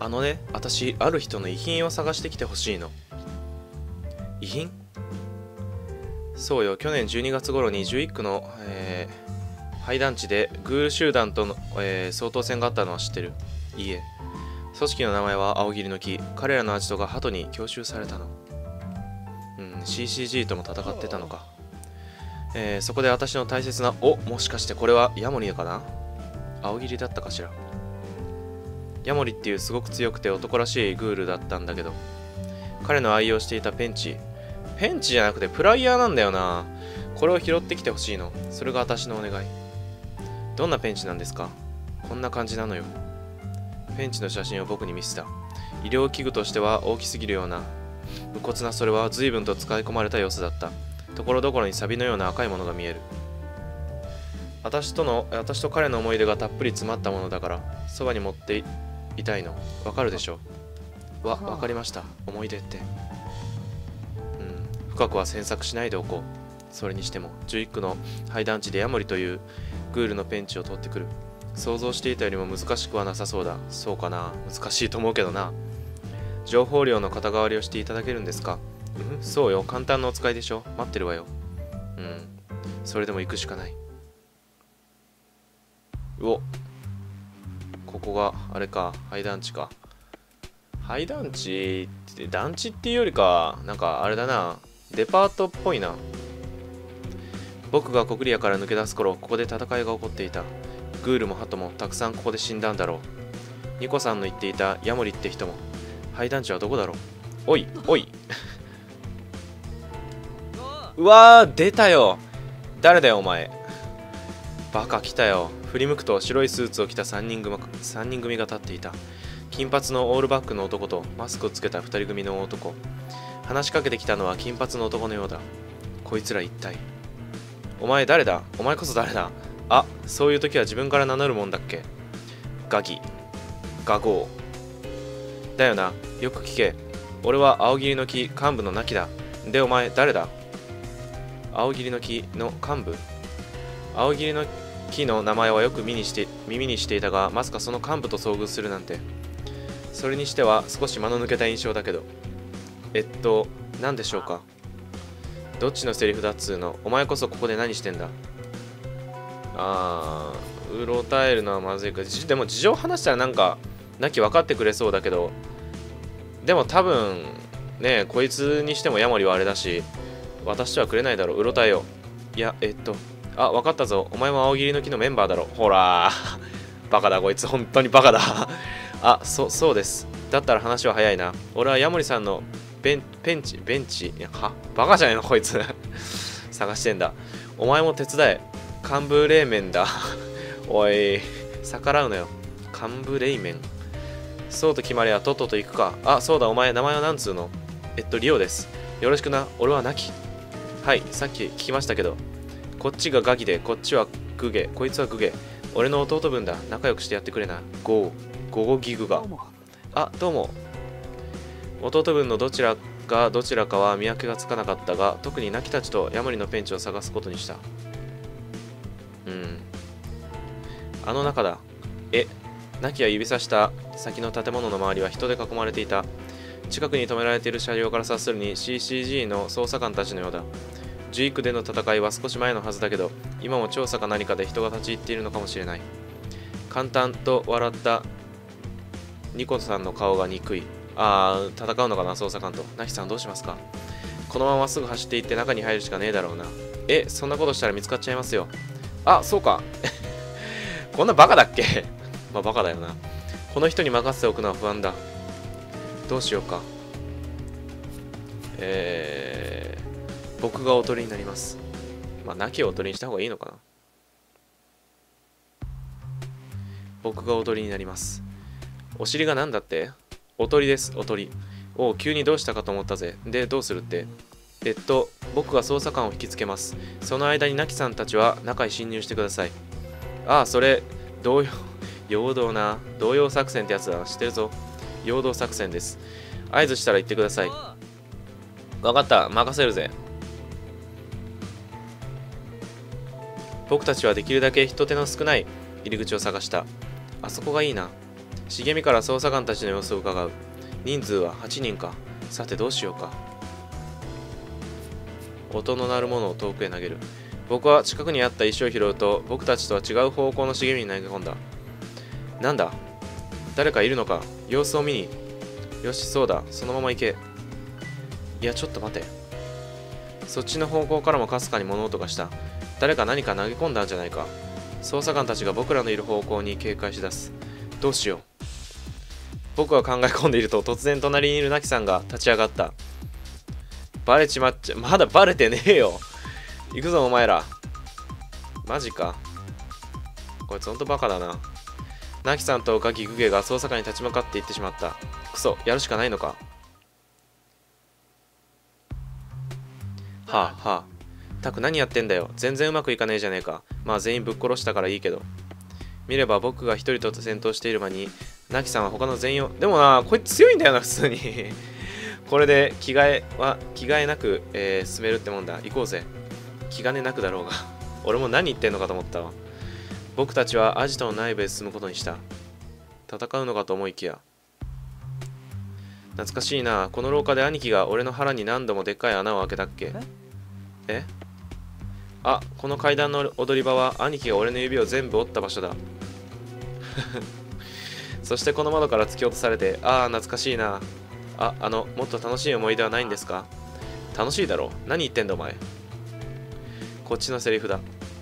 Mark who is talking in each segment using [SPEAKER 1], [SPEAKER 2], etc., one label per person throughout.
[SPEAKER 1] 私、ある人の遺品を探してきてほしいの。遺品？そうよ、去年12月頃に11区の、廃団地でグール集団との、総統戦があったのは知ってる？いいえ。組織の名前は青桐の木。彼らのアジトが鳩に強襲されたの。CCG とも戦ってたのか。そこで私の大切な、もしかしてこれはヤモリかな？青桐だったかしら。ヤモリっていうすごく強くて男らしいグールだったんだけど、彼の愛用していたペンチじゃなくてプライヤーなんだよな。これを拾ってきてほしいの。それが私のお願い。どんなペンチなんですか？こんな感じなのよ。ペンチの写真を僕に見せた。医療器具としては大きすぎるような無骨な、それは随分と使い込まれた様子だった。ところどころにサビのような赤いものが見える。私と彼の思い出がたっぷり詰まったものだからそばに持っていたいの。わかるでしょ？わかりました。思い出って。深くは詮索しないでおこう。それにしても11区の廃団地でヤモリというグールのペンチを取ってくる。想像していたよりも難しくはなさそうだ。そうかな。難しいと思うけどな。情報量の肩代わりをしていただけるんですか？そうよ。簡単なお使いでしょ。待ってるわよ。それでも行くしかない。ここがあれか。廃団地か。廃団地って団地っていうよりかなんかあれだな、デパートっぽいな。僕がコクリアから抜け出す頃、ここで戦いが起こっていた。グールもハトもたくさんここで死んだんだろう。ニコさんの言っていたヤモリって人も。廃団地はどこだろう。おい。うわー、出たよ。誰だよお前。バカ来たよ。振り向くと白いスーツを着た3人組が立っていた。金髪のオールバックの男とマスクをつけた2人組の男。話しかけてきたのは金髪の男のようだ。こいつら一体。お前誰だ？お前こそ誰だ？そういう時は自分から名乗るもんだっけ？ガギ。ガゴー。だよな。よく聞け。俺は青桐の木幹部のナキだ。で、お前誰だ？青桐の木の幹部？青桐の木の名前はよく耳にしていたが、まさかその幹部と遭遇するなんて。それにしては少し間の抜けた印象だけど。何でしょうか？どっちのセリフだっつーの？お前こそここで何してんだ？うろたえるのはまずいか。でも事情話したらなんかナキ分かってくれそうだけど、でも多分ね、こいつにしてもヤモリはあれだし、私とはくれないだろう。うろたえよ。いや、分かったぞ。お前も青桐の木のメンバーだろ。ほらバカだこいつ。本当にバカだそうです。だったら話は早いな。俺はヤモリさんのベンチバカじゃねえのこいつ探してんだ。お前も手伝え。幹部冷麺だおい、逆らうなよ。幹部冷麺。そうと決まりゃとっとと行くか。そうだ、お前名前は何つうの？リオです。よろしくな。俺はナキ。はい、さっき聞きましたけど。こっちがガキで、こっちはグゲ。こいつはグゲ。俺の弟分だ。仲良くしてやってくれな。ゴゴギグが。どうも。弟分のどちらがどちらかは見分けがつかなかったが、特にナキたちとヤモリのペンチを探すことにした。あの中だ。ナキは指さした先の建物の周りは人で囲まれていた。近くに止められている車両から察するに CCG の捜査官たちのようだ。11区での戦いは少し前のはずだけど、今も調査か何かで人が立ち入っているのかもしれない。簡単と笑ったニコさんの顔が憎い。戦うのかな、捜査官と。ナキさんどうしますか？このまますぐ走っていって中に入るしかねえだろうな。そんなことしたら見つかっちゃいますよ。そうかこんなバカだっけバカだよな。この人に任せておくのは不安だ。どうしようか。僕がおとりになります。ナキをおとりにした方がいいのかな。僕がおとりになります。お尻が何だって？おとりです、おとり。急にどうしたかと思ったぜ。で、どうするって？僕が捜査官を引きつけます。その間にナキさんたちは中に侵入してください。それ、動揺作戦ってやつだ。知ってるぞ。陽動作戦です。合図したら言ってください。わかった、任せるぜ。僕たちはできるだけ人手の少ない入り口を探した。あそこがいいな。 茂みから捜査官たちの様子を伺う。人数は8人か。さてどうしようか。音の鳴るものを遠くへ投げる。僕は近くにあった石を拾うと、僕たちとは違う方向の茂みに投げ込んだ。なんだ、誰かいるのか。様子を見に。よし、そうだ、そのまま行け。いや、ちょっと待て。そっちの方向からもかすかに物音がした。誰か何か投げ込んだんじゃないか。捜査官たちが僕らのいる方向に警戒しだす。どうしよう。僕は考え込んでいると、突然隣にいるナキさんが立ち上がった。バレちまっちゃ、まだバレてねえよ。行くぞお前ら。マジか。こいつほんとバカだな。ナキさんとガキグゲが捜査官に立ち向かっていってしまった。クソ、やるしかないのか。はあはあ。タク何やってんだよ。全然うまくいかねえじゃねえか。まあ全員ぶっ殺したからいいけど。見れば僕が一人と戦闘している間に、ナキさんは他の全員を。でもな、こいつ強いんだよな、普通に。これで着替えなく、進めるってもんだ。行こうぜ。気兼ねなくだろうが。俺も何言ってんのかと思ったわ。僕たちはアジトの内部へ進むことにした。戦うのかと思いきや。懐かしいな。この廊下で兄貴が俺の腹に何度もでっかい穴を開けたっけ。え？あ、この階段の踊り場は兄貴が俺の指を全部折った場所だ。そしてこの窓から突き落とされて、ああ、懐かしいな。あ、もっと楽しい思い出はないんですか？楽しいだろ。何言ってんだお前。こっちのセリフだ。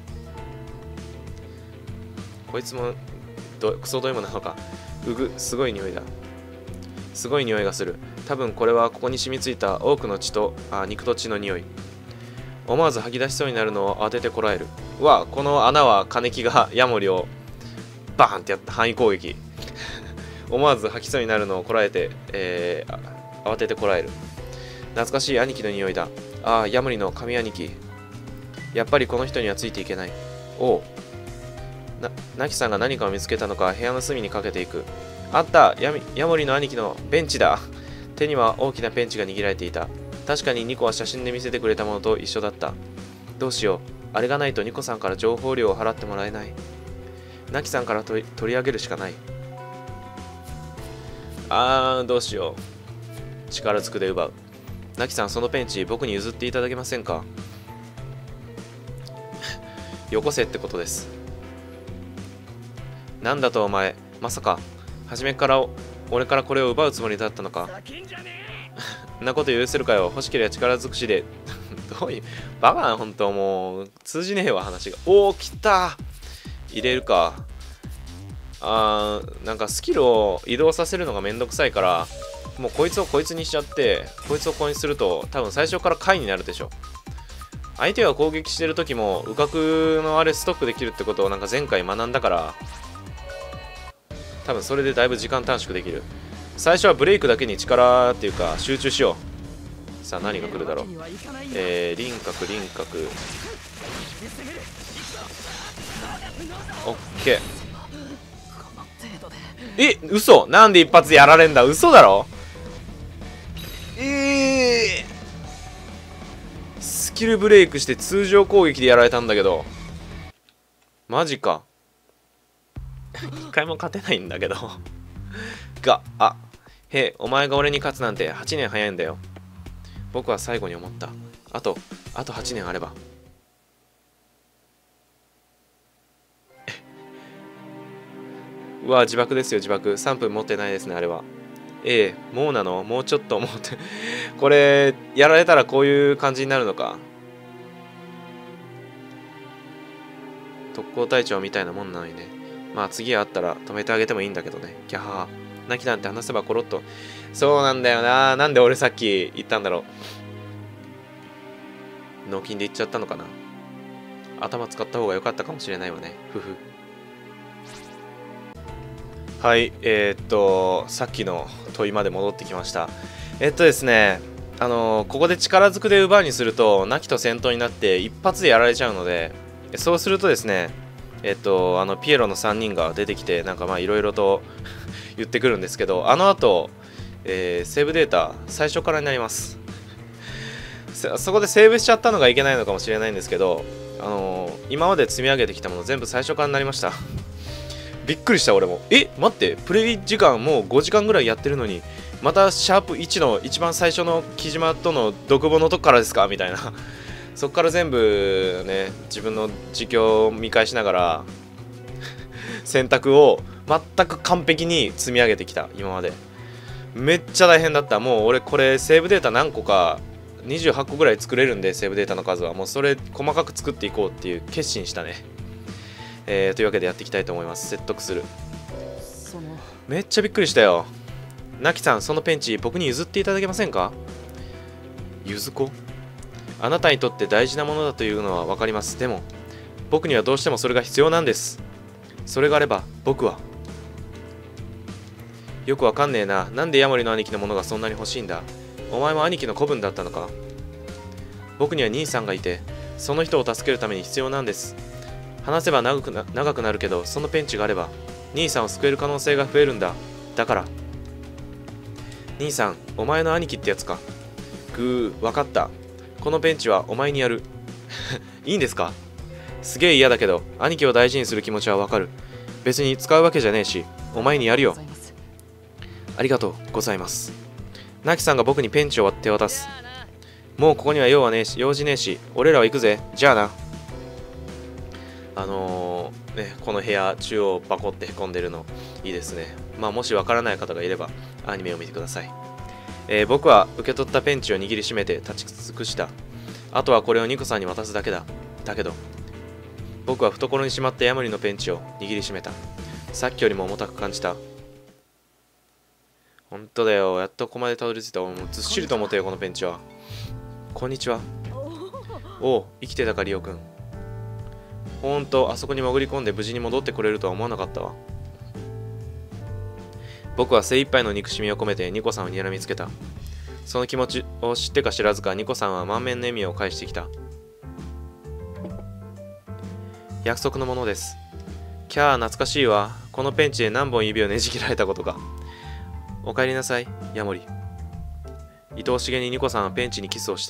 [SPEAKER 1] こいつもクソどいもなのか。うぐ、すごい匂いだ。すごい匂いがする。多分これはここに染みついた多くの血と肉と血の匂い。思わず吐き出しそうになるのを当ててこらえる。うわ、この穴は金木がヤモリをバーンってやった範囲攻撃。思わず吐きそうになるのをこらえて、慌ててこらえる。懐かしい兄貴の匂いだ。ああ、ヤモリの神兄貴。やっぱりこの人にはついていけない。おう。ナキさんが何かを見つけたのか部屋の隅にかけていく。あった、ヤモリの兄貴のベンチだ。手には大きなペンチが握られていた。確かにニコは写真で見せてくれたものと一緒だった。どうしよう。あれがないとニコさんから情報料を払ってもらえない。ナキさんから取り上げるしかない。どうしよう。力ずくで奪う。ナキさん、そのペンチ僕に譲っていただけませんか。よこせってことです。なんだとお前、まさか初めから俺からこれを奪うつもりだったのか。んなこと許せるかよ。欲しければ力尽くしで。どういうバカな、本当もう通じねえわ話が。おお、来た。入れるか。なんかスキルを移動させるのがめんどくさいから、もうこいつをこいつにしちゃって、こいつをここにすると多分最初から回になるでしょ。相手が攻撃してる時も右角のあれストックできるってことをなんか前回学んだから、多分それでだいぶ時間短縮できる。最初はブレイクだけに力っていうか集中しよう。さあ何が来るだろう。輪郭オッケー。嘘。なんで一発やられんだ。嘘だろ。スキルブレイクして通常攻撃でやられたんだけど、マジか。一回も勝てないんだけど。お前が俺に勝つなんて8年早いんだよ。僕は最後に思った。あと8年あれば。うわ、自爆ですよ、自爆。3分持ってないですね、あれは。もうなの？もうちょっと思って。これ、やられたらこういう感じになるのか。特攻隊長みたいなもんなのにね。まあ次あったら止めてあげてもいいんだけどね。ギャハー。泣きなんて話せばコロッと。そうなんだよな。なんで俺さっき言ったんだろう。脳筋で言っちゃったのかな。頭使った方が良かったかもしれないわね。ふふ。はい、さっきの問いまで戻ってきました。ですね、ここで力ずくで奪うにすると、ナキと戦闘になって一発でやられちゃうので、そうするとですね、ピエロの3人が出てきて、なんかまあいろいろと言ってくるんですけど、あの後、セーブデータ、最初からになります。そこでセーブしちゃったのがいけないのかもしれないんですけど、今まで積み上げてきたもの全部最初からになりました。 びっくりした俺も。待ってプレイ時間もう5時間ぐらいやってるのにまたシャープ1の一番最初の木島との独房のとこからですかみたいなそっから全部ね自分の実況を見返しながら選択を全く完璧に積み上げてきた。今までめっちゃ大変だった。もう俺これセーブデータ何個か28個ぐらい作れるんで、セーブデータの数はもうそれ細かく作っていこうっていう決心したね。というわけでやっていきたいと思います。説得する。めっちゃびっくりしたよ。ナキさん、そのペンチ僕に譲っていただけませんか？譲子？あなたにとって大事なものだというのは分かります。でも僕にはどうしてもそれが必要なんです。それがあれば僕は。よくわかんねえな。なんでヤモリの兄貴のものがそんなに欲しいんだ？お前も兄貴の子分だったのか？僕には兄さんがいて、その人を助けるために必要なんです。話せば長くなるけど、そのペンチがあれば兄さんを救える可能性が増えるんだ。だから兄さん、お前の兄貴ってやつか。わかった。このペンチはお前にやる。いいんですか？すげえ嫌だけど兄貴を大事にする気持ちはわかる。別に使うわけじゃねえし、お前にやるよ。ありがとうございます。ナキさんが僕にペンチを手渡す。もうここには用事ねえし、俺らは行くぜ。じゃあな。この部屋中央バコってへこんでるのいいですね。まあもしわからない方がいればアニメを見てください。僕は受け取ったペンチを握りしめて立ち尽くした。あとはこれをニコさんに渡すだけだ。だけど僕は懐にしまったヤモリのペンチを握りしめた。さっきよりも重たく感じた。ほんとだよ。やっとここまでたどり着いた。もうずっしりと重たよこのペンチは。こんにちは。おう、生きてたかリオくん。ほんとあそこに潜り込んで無事に戻ってこれるとは思わなかったわ。僕は精一杯の憎しみを込めてニコさんを睨みつけた。その気持ちを知ってか知らずかニコさんは満面の笑みを返してきた。約束のものです。キャー懐かしいわ。このペンチで何本指をねじ切られたことか。お帰りなさい、ヤモリ。愛おしげにニコさんはペンチにキスをした。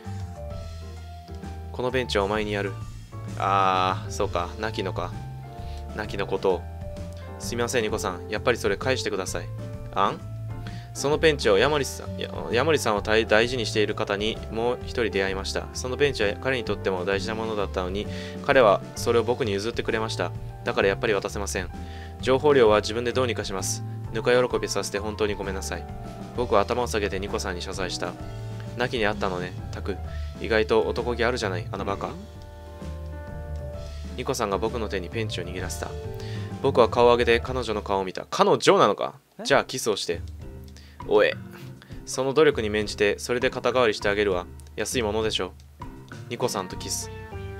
[SPEAKER 1] このペンチはお前にやる。そうか、亡きのことを。すみませんニコさん、やっぱりそれ返してください。そのペンチをヤモリさんを大事にしている方にもう一人出会いました。そのペンチは彼にとっても大事なものだったのに、彼はそれを僕に譲ってくれました。だからやっぱり渡せません。情報量は自分でどうにかします。ぬか喜びさせて本当にごめんなさい。僕は頭を下げてニコさんに謝罪した。亡きにあったのね、タク。意外と男気あるじゃない、あのバカ。ニコさんが僕の手にペンチを握らせた。僕は顔を上げて彼女の顔を見た。彼女なのか？じゃあキスをして。おえ。その努力に免じてそれで肩代わりしてあげるわ。安いものでしょ。ニコさんとキス。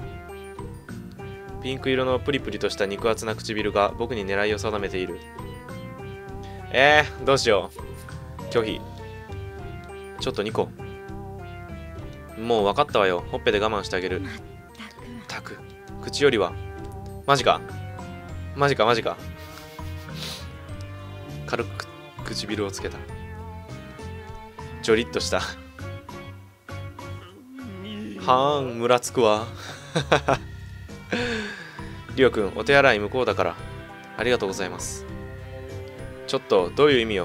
[SPEAKER 1] ピンク色のプリプリとした肉厚な唇が僕に狙いを定めている。どうしよう。拒否。ちょっとニコ。もう分かったわよ。ほっぺで我慢してあげる。たく。口よりは。マジか。軽く唇をつけた。ジョリッとした。ムラつくわ。リオくん、お手洗い向こうだから。ありがとうございます。ちょっと、どういう意味よ。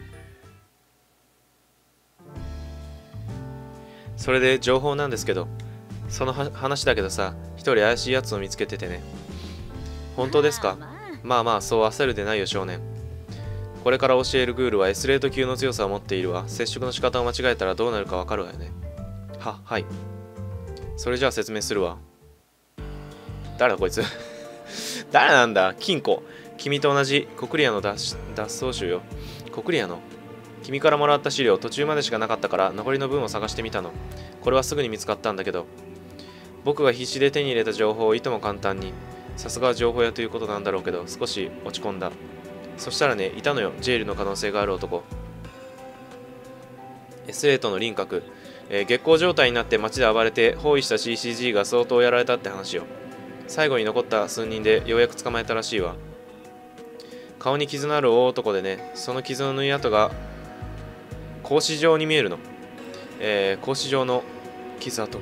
[SPEAKER 1] それで情報なんですけど、その話だけどさ、一人怪しいやつを見つけててね。本当ですか？まあそう焦るでないよ少年。これから教えるグールは S レート級の強さを持っているわ。接触の仕方を間違えたらどうなるかわかるわよね。はい。それじゃあ説明するわ。誰だこいつ。誰なんだ？金庫。君と同じコクリアの脱走種よ。コクリアの。君からもらった資料途中までしかなかったから残りの分を探してみたの。これはすぐに見つかったんだけど、僕が必死で手に入れた情報をいとも簡単に。さすがは情報屋ということなんだろうけど少し落ち込んだ。そしたらね、いたのよ、ジェイルの可能性がある男。S レートの輪郭。月光状態になって街で暴れて包囲した CCG が相当やられたって話よ。最後に残った数人でようやく捕まえたらしいわ。顔に傷のある大男でね、その傷の縫い跡が格子状に見えるの。格子状の傷跡。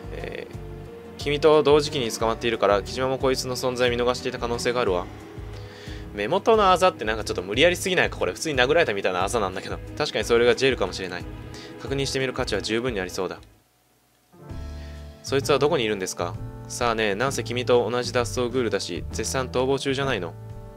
[SPEAKER 1] 君と同時期に捕まっているから、木島もこいつの存在見逃していた可能性があるわ。 目元のあざってなんかちょっと無理やりすぎないか。これ普通に殴られたみたいなあざなんだけど、確かにそれがジェルかもしれない。確認してみる価値は十分にありそうだ。そいつはどこにいるんですか？さあね、なんせ君と同じ脱走グールだし、絶賛逃亡中じゃないの。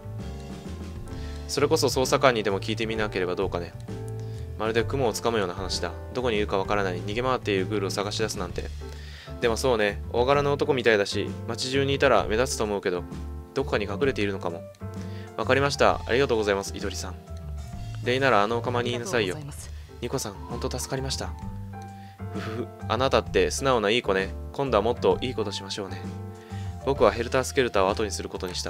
[SPEAKER 1] それこそ捜査官にでも聞いてみなければどうかね。まるで雲をつかむような話だ。どこにいるかわからない逃げ回っているグールを探し出すなんて。でもそうね、大柄な男みたいだし、街中にいたら目立つと思うけど、どこかに隠れているのかも。わかりました。ありがとうございます、イドリさん。レイならあのお釜にいなさいよ。ニコさん、ほんと助かりました。ふふふ、あなたって素直ないい子ね。今度はもっといいことしましょうね。僕はヘルタースケルターを後にすることにした。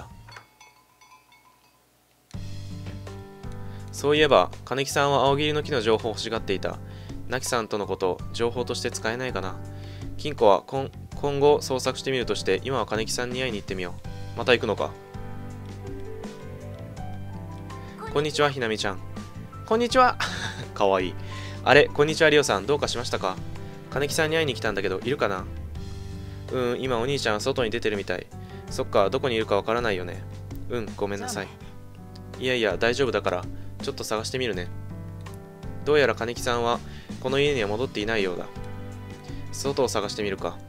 [SPEAKER 1] そういえば、金木さんは青桐の木の情報を欲しがっていた。ナキさんとのこと、情報として使えないかな。金庫は今後捜索してみるとして、今は金木さんに会いに行ってみよう。また行くのか。こんにちは、ひなみちゃん。こんにちは。かわいい。あれ、こんにちは、リオさん。どうかしましたか？金木さんに会いに来たんだけど、いるかな？今お兄ちゃん外に出てるみたい。そっか、どこにいるかわからないよね。ごめんなさい。いやいや、大丈夫だから、ちょっと探してみるね。どうやら金木さんは、この家には戻っていないようだ。外を探してみるか。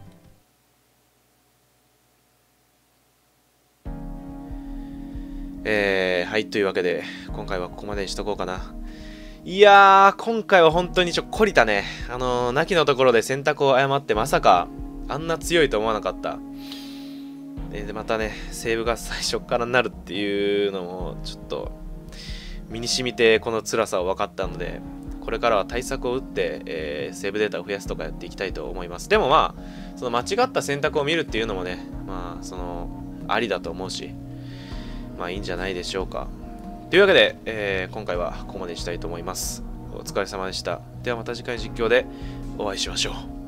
[SPEAKER 1] はい、というわけで、今回はここまでにしとこうかな。いやー、今回は本当に懲りたね。なきのところで選択を誤って、まさか、あんな強いと思わなかった。で、またね、セーブが最初からなるっていうのも、ちょっと、身に染みてこの辛さを分かったので、これからは対策を打って、セーブデータを増やすとかやっていきたいと思います。でもまあ、その間違った選択を見るっていうのもね、まあ、ありだと思うし、まあいいんじゃないでしょうか。というわけで、今回はここまでにしたいと思います。お疲れ様でした。ではまた次回実況でお会いしましょう。